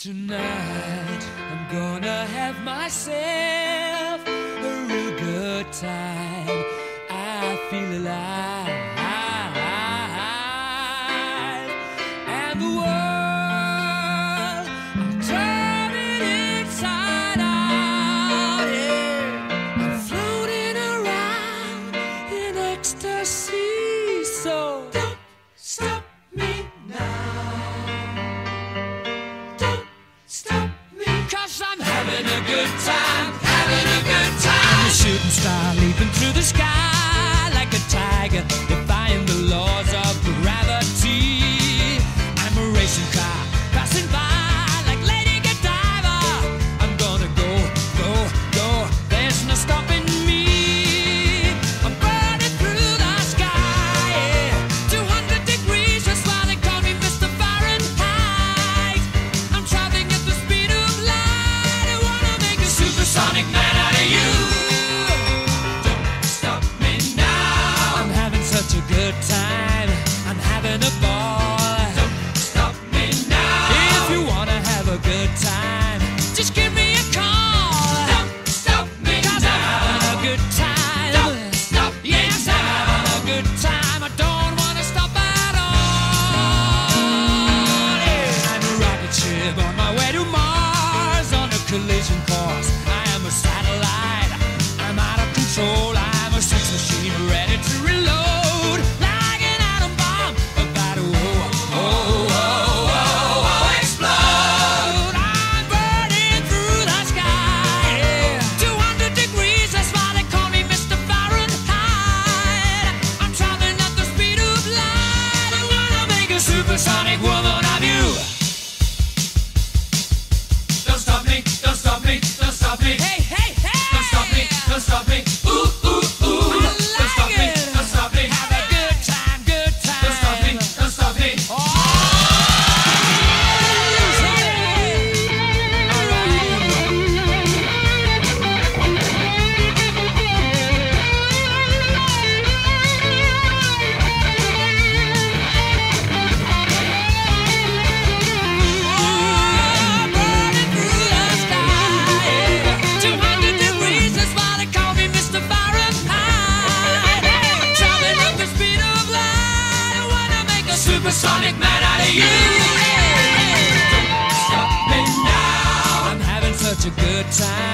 Tonight I'm gonna have myself a real good time. I feel alive, and the world I'm turning inside out. Yeah, I'm floating around in ecstasy. So don't stop me now. I'm having a good time, having a good time. I'm a shooting star leaping through the sky like a tiger, defying the laws of gravity. I'm a racing car passing by like Lady Godiva. I'm gonna go, go, go. There's no stopping me. I'm burning through the sky, yeah. 200 degrees, that's why they call me Mr. Fahrenheit. I'm traveling at the speed of supersonic man out of you. Don't stop me now. I'm having such a good time. I'm having a ball. Don't stop me now. If you wanna have a good time, just give me a call. Don't stop me now. 'Cause I'm having a good time. Don't stop me now. Yes, I'm having a good time. I don't wanna stop at all. Yeah. I'm a rocket ship on my way to Mars on a collision course. Satellite, I'm out of control. I'm a sex machine ready to reload, like an atom bomb about to explode. I'm burning through the sky, yeah. 200 degrees, that's why they call me Mr. Fahrenheit. I'm traveling at the speed of light. I wanna make a supersonic woman of you. Don't stop me, don't stop me, don't stop me. Hey, hey, hey! Don't stop me, don't stop me. Ooh, ooh, ooh. Don't stop me, don't stop me. Have a good time, good time. Don't stop me, don't stop me. Oh! Supersonic man out of you. Don't stop me now. I'm having such a good time.